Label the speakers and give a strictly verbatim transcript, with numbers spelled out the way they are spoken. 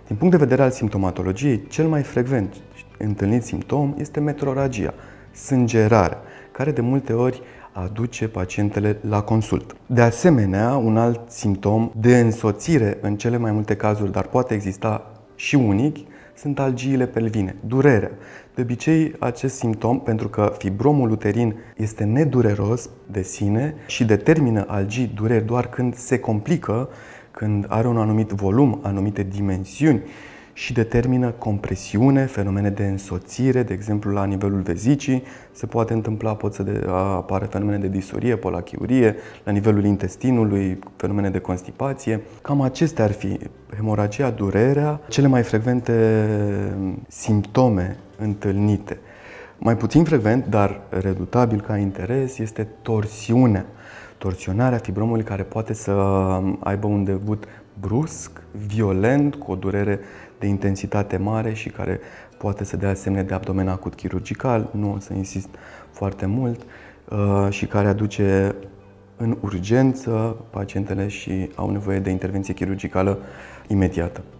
Speaker 1: Din punct de vedere al simptomatologiei, cel mai frecvent întâlnit simptom este metroragia, sângerarea, care de multe ori aduce pacientele la consult. De asemenea, un alt simptom de însoțire în cele mai multe cazuri, dar poate exista și unic, sunt algiile pelvine, durerea. De obicei, acest simptom, pentru că fibromul uterin este nedureros de sine și determină algii, dureri doar când se complică, când are un anumit volum, anumite dimensiuni și determină compresiune, fenomene de însoțire, de exemplu la nivelul vezicii se poate întâmpla, pot să apară fenomene de disurie, polachiurie, la nivelul intestinului, fenomene de constipație. Cam acestea ar fi hemoragia, durerea, cele mai frecvente simptome întâlnite. Mai puțin frecvent, dar redutabil ca interes, este torsiunea. Torsionarea fibromului, care poate să aibă un debut brusc, violent, cu o durere de intensitate mare și care poate să dea semne de abdomen acut chirurgical, nu o să insist foarte mult, și care aduce în urgență pacientele și au nevoie de intervenție chirurgicală imediată.